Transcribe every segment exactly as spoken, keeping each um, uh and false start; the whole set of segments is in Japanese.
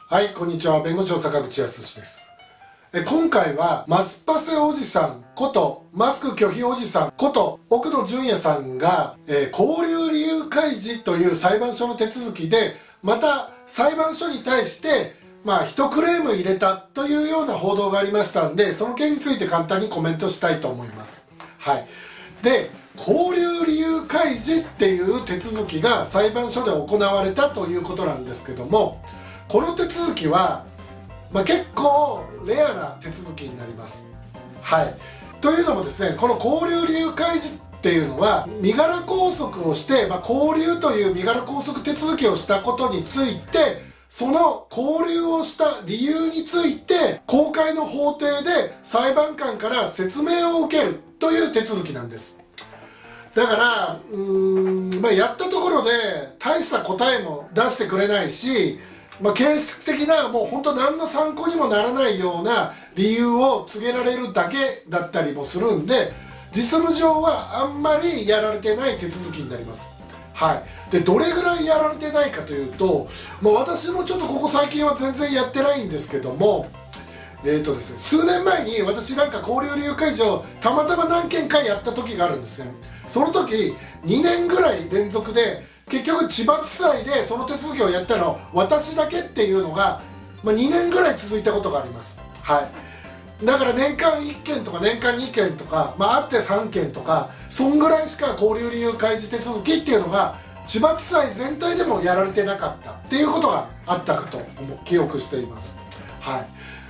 はい、こんにちは。弁護士の坂口康です。え今回はマスパセおじさんことマスク拒否おじさんこと奥野淳也さんが、えー、勾留理由開示という裁判所の手続きでまた裁判所に対してまあ一クレーム入れたというような報道がありましたんで、その件について簡単にコメントしたいと思います。はい。で、勾留理由開示っていう手続きが裁判所で行われたということなんですけども、この手続きは、まあ、結構レアな手続きになります。はい。というのもですね、この勾留理由開示っていうのは身柄拘束をして、まあ、勾留という身柄拘束手続きをしたことについて、その勾留をした理由について公開の法廷で裁判官から説明を受けるという手続きなんです。だからうーん、まあ、やったところで大した答えも出してくれないし、まあ、形式的なもう本当何の参考にもならないような理由を告げられるだけだったりもするんで、実務上はあんまりやられてない手続きになります。はい、でどれぐらいやられてないかというと、もう私もちょっとここ最近は全然やってないんですけども、えーとですね、数年前に私なんか勾留理由開示をたまたま何件かやった時があるんですね。その時にねんぐらい連続で結局千葉地裁でその手続きをやったの私だけっていうのが、まあ、にねんぐらい続いたことがあります。はい、だから年間いっけんとか年間にけんとか、まあ、あってさんけんとかそんぐらいしか勾留理由開示手続きっていうのが千葉地裁全体でもやられてなかったっていうことがあったかと思う記憶しています。はい、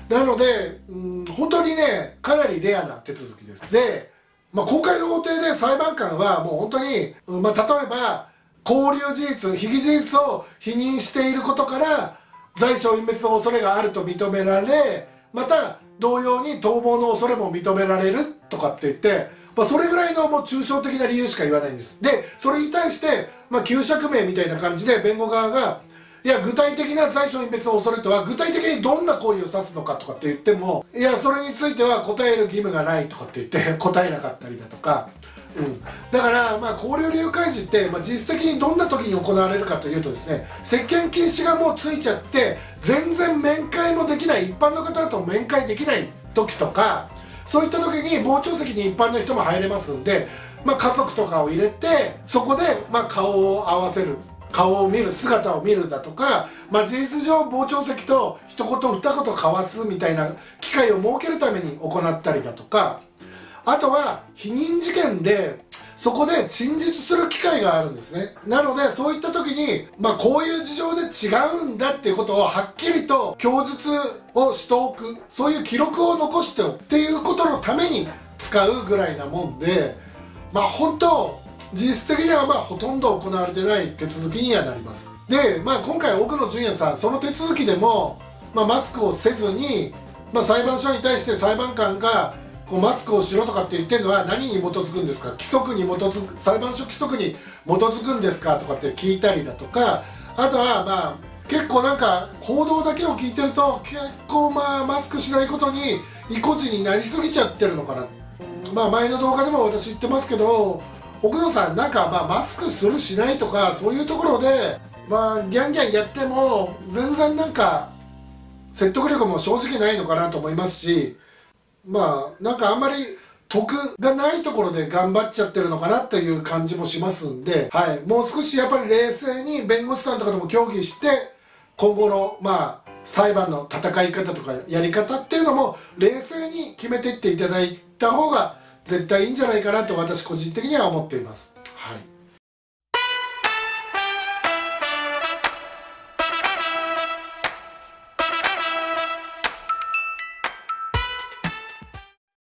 なのでうん本当にねかなりレアな手続きです。で、まあ、公開の法廷で裁判官はもう本当に、まあ、例えば勾留事実、被疑事実を否認していることから罪証隠滅の恐れがあると認められ、また同様に逃亡の恐れも認められるとかって言って、まあ、それぐらいのもう抽象的な理由しか言わないんです。でそれに対して、まあ、旧釈明みたいな感じで弁護側がいや具体的な罪証隠滅の恐れとは具体的にどんな行為を指すのかとかって言っても、いやそれについては答える義務がないとかって言って答えなかったりだとか、うん、だからまあ勾留理由開示って、まあ、実質的にどんな時に行われるかというとですね、接見禁止がもうついちゃって全然面会もできない、一般の方と面会できない時とか、そういった時に傍聴席に一般の人も入れますんで、まあ、家族とかを入れてそこでまあ顔を合わせる、顔を見る、姿を見るだとか、まあ、事実上傍聴席と一言二言交わすみたいな機会を設けるために行ったりだとか、あとは否認事件でそこで陳述する機会があるんですね。なのでそういった時に、まあ、こういう事情で違うんだっていうことをはっきりと供述をしておく、そういう記録を残しておくっていうことのために使うぐらいなもんで、まあ本当実質的にはまあほとんど行われてない手続きにはなります。で、まあ、今回奥野淳也さんその手続きでも、まあ、マスクをせずに、まあ、裁判所に対して裁判官がこうマスクをしろとかって言ってるのは何に基づくんですか、規則に基づく、裁判所規則に基づくんですかとかって聞いたりだとか、あとはまあ結構なんか報道だけを聞いてると結構まあマスクしないことに意固地になりすぎちゃってるのかな。まあ前の動画でも私言ってますけど、奥野さんなんかまあマスクするしないとかそういうところでまあギャンギャンやっても全然なんか説得力も正直ないのかなと思いますし、まあなんかあんまり得がないところで頑張っちゃってるのかなという感じもしますんで、はい、もう少しやっぱり冷静に弁護士さんとかとも協議して今後のまあ裁判の戦い方とかやり方っていうのも冷静に決めていっていただいた方が絶対いいんじゃないかなと私個人的には思っています。はい。